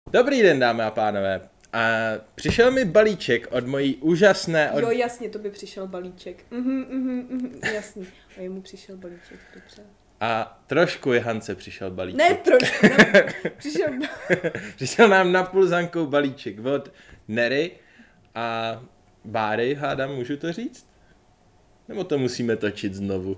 Dobrý den, dámy a pánové. A přišel mi balíček od mojí úžasné... Jo, jasně, to by přišel balíček. Jasně. A jemu přišel balíček, dobře. A trošku Jehance přišel balíček. Ne, trošku, ne, přišel... Přišel nám napůl zankou balíček od Nery a Báry, hádám, můžu to říct? Nebo to musíme točit znovu?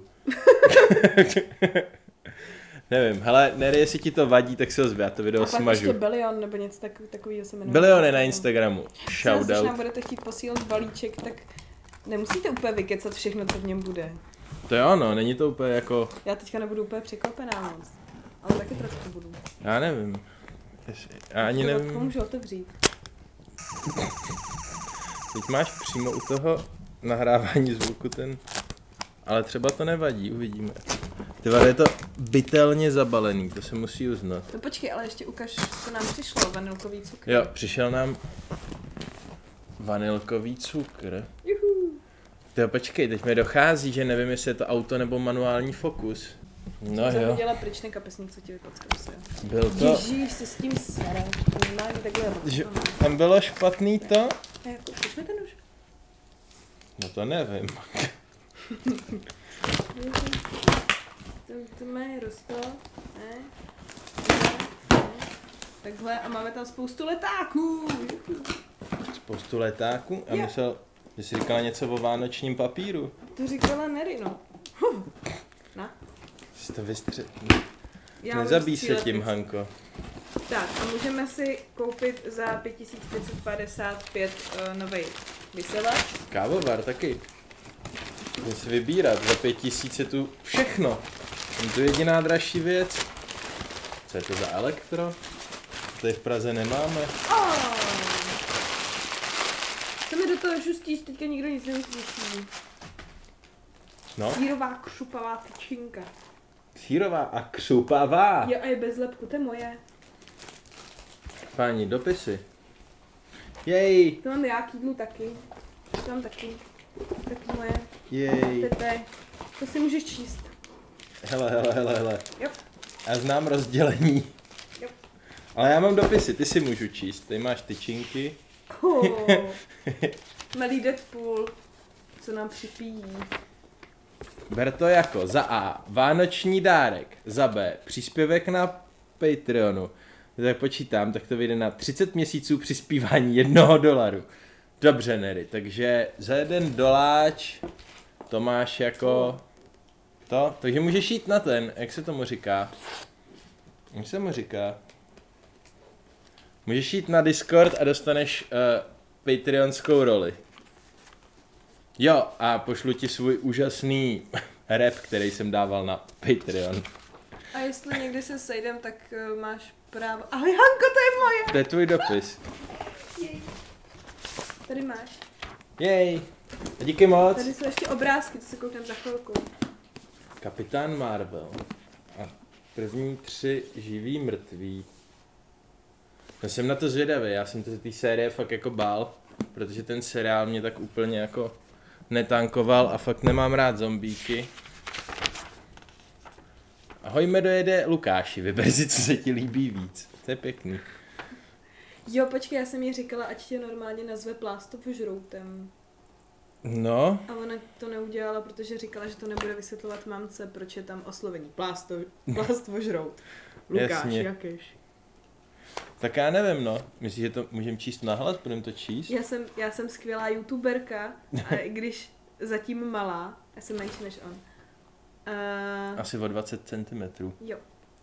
Nevím, hele, Nery, jestli ti to vadí, tak se ozve, já to video smažu. A pak ještě Bilion, nebo něco takového se jmenuje. Bilion je na Instagramu, shoutout. Když nám budete chtít posílat balíček, tak nemusíte úplně vykecat všechno, co v něm bude. To jo, no, není to úplně jako... Já teďka nebudu úplně překvapená moc, ale taky trošku budu. Já nevím. Já ani nevím. To můžu otevřít. Teď máš přímo u toho nahrávání zvuku ten... Ale třeba to nevadí, uvidíme. Ty vole, je to bytelně zabalený, to se musí uznat. No počkej, ale ještě ukaž, co nám přišlo, vanilkový cukr. Jo, přišel nám vanilkový cukr. Juhu. Tyjo, počkej, teď mi dochází, že nevím, jestli je to auto nebo manuální fokus. No jo. Jsem viděla pryčný kapesník, co ti vypackal se. Byl to... Ježíš, se s tím sere. Normálně takhle Že tam bylo špatný to? Jako, už mi ten už? No to nevím. To mají rosto, ne? Takhle a máme tam spoustu letáků. Spoustu letáků a myslel, že jsi říkala něco o vánočním papíru. To říkala Nery, no. Na? Jsi to vystřel... Já Nezabij se tím, Hanko. Tak a můžeme si koupit za 5555 nový vysílač. Kávovar taky. Můžeme si vybírat, za 5000 je tu všechno. Je to jediná dražší věc. Co je to za elektro? Tady v Praze nemáme. Co mi do toho žustíš, teďka nikdo nic nevyslyší. No? Sýrová křupavá tyčinka. Sýrová a křupavá. Jo, a je bez lepku, to je moje. Páni, dopisy. Jej. To mám já, kýdnu taky. To mám taky. Taky moje. Jej. Tete. To si můžeš číst. Hele. Jo. Já znám rozdělení. Jo. Ale já mám dopisy, ty si můžu číst. Tady máš tyčinky. Malý Deadpool. Co nám připíjí. Ber to jako za A. Vánoční dárek. Za B. Příspěvek na Patreonu. Tak počítám, tak to vyjde na 30 měsíců přispívání $1. Dobře, Nery, takže za $1 to máš jako to, takže můžeš jít na ten, jak se tomu říká? Jak se mu říká? Můžeš jít na Discord a dostaneš patreonskou roli. Jo, a pošlu ti svůj úžasný rap, který jsem dával na Patreon. A jestli někdy se sejdem, tak máš právo. Ahoj Hanko, to je moje! To je tvůj dopis. Jej. Tady máš. Jej. Díky moc. Tady jsou ještě obrázky, to se koukneme za chvilku. Kapitán Marvel. A první 3 živí mrtví. Já jsem na to zvědavý, já jsem to z té série fakt jako bál, protože ten seriál mě tak úplně jako netankoval a fakt nemám rád zombíky. Ahoj, medojede Lukáši, vyber si, co se ti líbí víc. To je pěkný. Jo, počkej, já jsem jí říkala, ať tě normálně nazve plástovožroutem. No. A ona to neudělala, protože říkala, že to nebude vysvětlovat mamce, proč je tam oslovení. Plástovožrout. Lukáš, jakýž. Tak já nevím, no. Myslíš, že to můžeme číst nahlas? Budeme to číst? Já jsem skvělá youtuberka, a i když zatím malá, já jsem menší než on. Asi o 20 cm. Jo.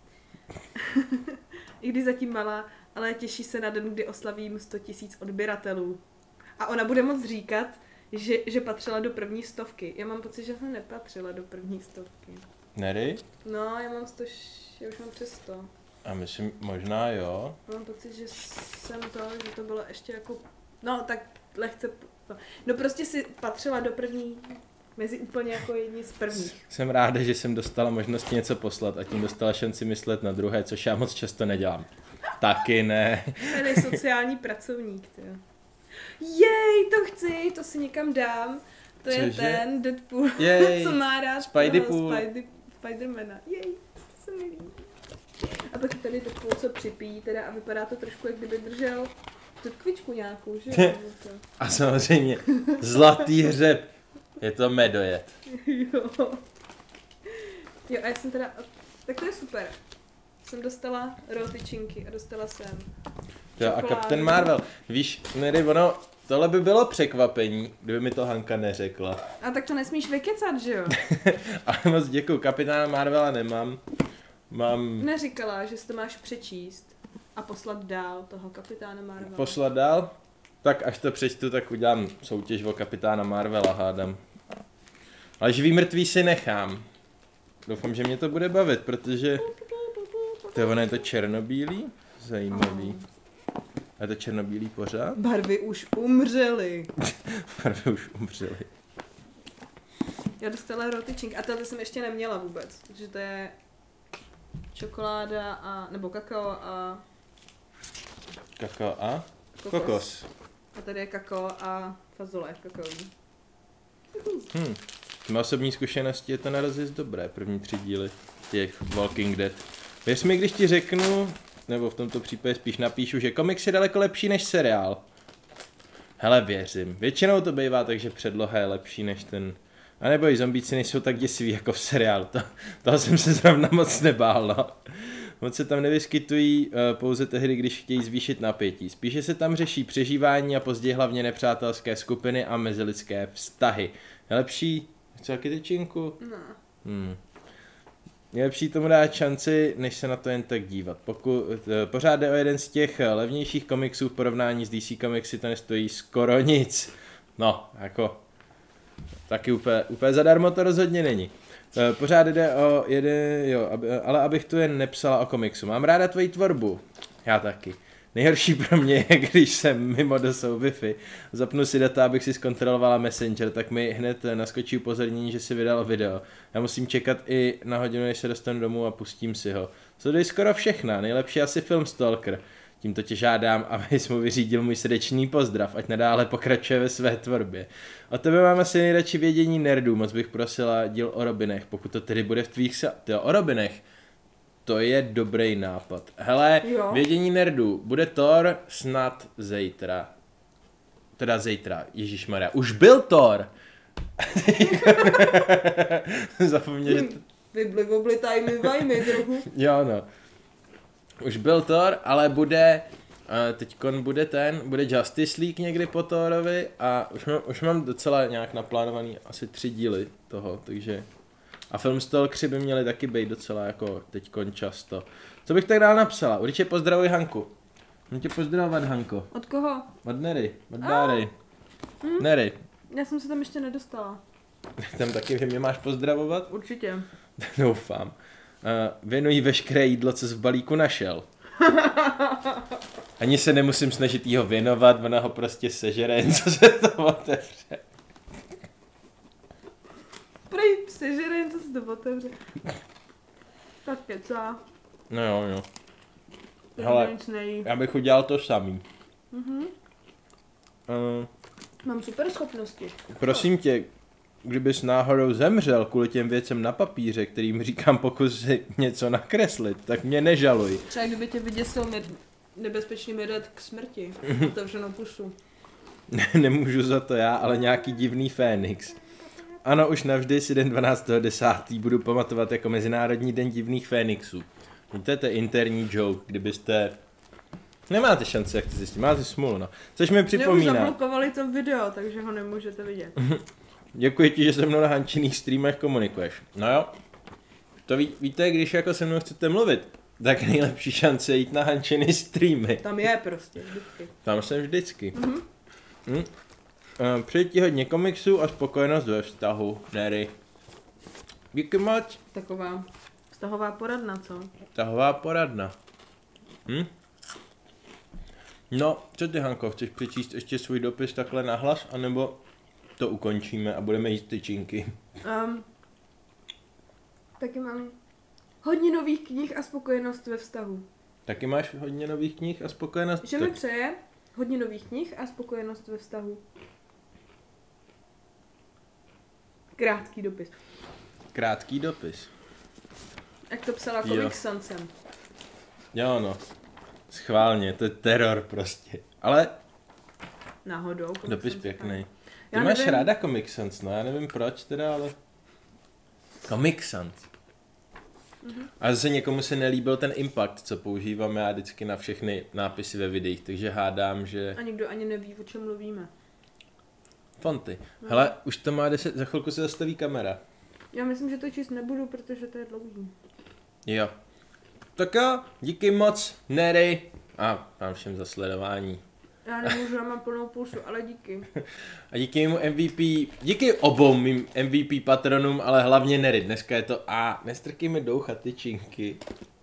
I když zatím malá, ale těší se na den, kdy oslavím 100 000 odběratelů. A ona bude moc říkat, že patřila do první 100. Já mám pocit, že jsem nepatřila do první 100. Nery? No, já mám 100, já už mám přes 100. A myslím, možná jo. Mám pocit, že jsem že to bylo ještě jako, no tak lehce, no prostě si patřila do první, mezi úplně jako jedni z prvních. Jsem ráda, že jsem dostala možnost něco poslat a tím dostala šanci myslet na druhé, což já moc často nedělám. Taky ne. Ten je sociální pracovník, tyjo. Jej, to chci, to si někam dám. To je ten Deadpool, co má rád Spidermana. Jej, to se mi líbí. A pak tady do půlce připíjí teda a vypadá to trošku, jak kdyby držel tutkvičku nějakou, že jo? A samozřejmě zlatý hřeb. Je to medojet. Jo. Jo, a já jsem teda... Tak to je super. Jsem dostala tyčinky a dostala jsem Jo, a Captain Marvel. Víš, Nery, ono, tohle by bylo překvapení, kdyby mi to Hanka neřekla. A tak to nesmíš vykecat, že jo? Ale moc děkuju, Kapitána Marvela nemám. Mám... Neříkala, že si to máš přečíst a poslat dál toho Kapitána Marvela. Poslat dál? Tak až to přečtu, tak udělám soutěž o Kapitána Marvela, hádám. Ale živý mrtvý si nechám. Doufám, že mě to bude bavit, protože... Ono je to černobílý? Zajímavý. A je to černobílý pořád? Barvy už umřely. Barvy už umřely. Já dostala rotyčink a tohle jsem ještě neměla vůbec, protože to je čokoláda a, nebo kakao a... Kakao a? Kokos. A tady je kakao a fazole kakaový. Má osobní zkušenosti je to na rozjezd dobré, první 3 díly těch Walking Dead. Věř mi, když ti řeknu, nebo v tomto případě spíš napíšu, že komiks je daleko lepší než seriál. Hele, věřím. Většinou to bývá tak, že předloha je lepší než ten... A nebo i zombíci nejsou tak děsiví jako v seriálu. Toho jsem se zrovna moc nebál, no. Moc se tam nevyskytují pouze tehdy, když chtějí zvýšit napětí. Spíše se tam řeší přežívání a později hlavně nepřátelské skupiny a mezilidské vztahy. Je lepší... Chci taky tyčinku? No. Je lepší tomu dát šanci, než se na to jen tak dívat. Pořád jde o jeden z těch levnějších komiksů v porovnání s DC komiksy, to nestojí skoro nic. No, jako... Taky úplně zadarmo to rozhodně není. Pořád jde o jeden, ale abych tu jen nepsala o komiksu. Mám ráda tvoji tvorbu. Já taky. Nejhorší pro mě je, když jsem mimo dosou Wi-Fi, zapnu si data, abych si zkontrolovala Messenger, tak mi hned naskočí upozornění, že si vydalo video. Já musím čekat i na hodinu, než se dostanu domů a pustím si ho. Sleduji skoro všechna, nejlepší asi film Stalker. Tímto tě žádám, abys mu vyřídil můj srdečný pozdrav, ať nadále pokračuje ve své tvorbě. Od tebe mám asi nejradši vědění nerdů, moc bych prosila díl o Robinech, pokud to tedy bude v tvých o Robinech. To je dobrý nápad. Hele, jo. Vědění nerdů, bude Thor snad zítra. Teda zítra, ježišmarja, už byl Thor! Zapomněl, že to... Vybli, tajmy, vajmy trochu. Jo, no. Už byl Thor, ale bude, teďkon bude bude Justice League někdy po Thorovi a už mám docela nějak naplánovaný asi 3 díly toho, takže... A film Stalkři by měli taky být docela jako teďkon často. Co bych tak dál napsala? Určitě pozdravuj Hanku. Můžu tě pozdravovat, Hanko. Od koho? Od Nery, od Dáry. Nery. Já jsem se tam ještě nedostala. Tam taky, že mě máš pozdravovat? Určitě. Doufám. Věnují veškeré jídlo, co v balíku našel. Ani se nemusím snažit jí ho věnovat, ona ho prostě sežere, jen co se to otevře. Prej sežere, jen co se to otevře. Tak kecá. No jo. Takže Hele, nic nejí. já bych udělal to samý. Mám super schopnosti. Prosím tě, kdybys náhodou zemřel kvůli těm věcem na papíře, kterým říkám pokus si něco nakreslit, tak mě nežaluj. Třeba kdyby tě vyděsil nebezpečný medvěd k smrti. Otevřenou pusu. Nemůžu za to já, ale nějaký divný Fénix. Ano, už navždy si den 12.10. budu pamatovat jako Mezinárodní den divných Fénixů. Víte, to je interní joke, kdybyste... Nemáte šanci, jak to zjistit, máte smůlu, no. Což mi připomíná... Mě už zablokovali to video, takže ho nemůžete vidět. Děkuji ti, že se mnou na Hančiných streamech komunikuješ. No jo. To víte, když jako se mnou chcete mluvit, tak nejlepší šance je jít na Hančiny streamy. Tam je prostě, vždycky. Tam jsem vždycky. Přeji ti hodně komiksů a spokojenost ve vztahu, Nery. Díky moc. Taková vztahová poradna, co? Vztahová poradna. No, co ty, Hanko, chceš přečíst ještě svůj dopis takhle nahlas, anebo to ukončíme a budeme jíst tyčinky? Taky mám hodně nových knih a spokojenost ve vztahu. Taky máš hodně nových knih a spokojenost? Že mi přeje hodně nových knih a spokojenost ve vztahu. Krátký dopis. Krátký dopis. Jak to psala Comic Sansem. Jo no, schválně, to je teror prostě. Ale Náhodou. dopis pěkný. Ty Já máš nevím. ráda Comic Sans, no já nevím proč teda, ale... Comic Sans. A zase někomu se nelíbil ten impact, co používám já vždycky na všechny nápisy ve videích, takže hádám, že... A nikdo ani neví, o čem mluvíme. Fonty. Hele, už to má 10, za chvilku se zastaví kamera. Já myslím, že to číst nebudu, protože to je dlouhý. Jo. Tak jo, díky moc, Nery. A vám všem za sledování. Já nemůžu, já mám plnou pusu, ale díky. A díky mému MVP, díky obou mým MVP patronům, ale hlavně Nery. Dneska je to a nestrkejme doucha, tyčinky.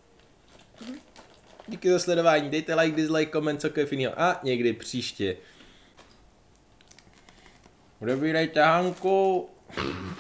Díky za sledování, dejte like, dislike, koment, cokoliv jiného. A někdy příště. Odebírejte Hanku.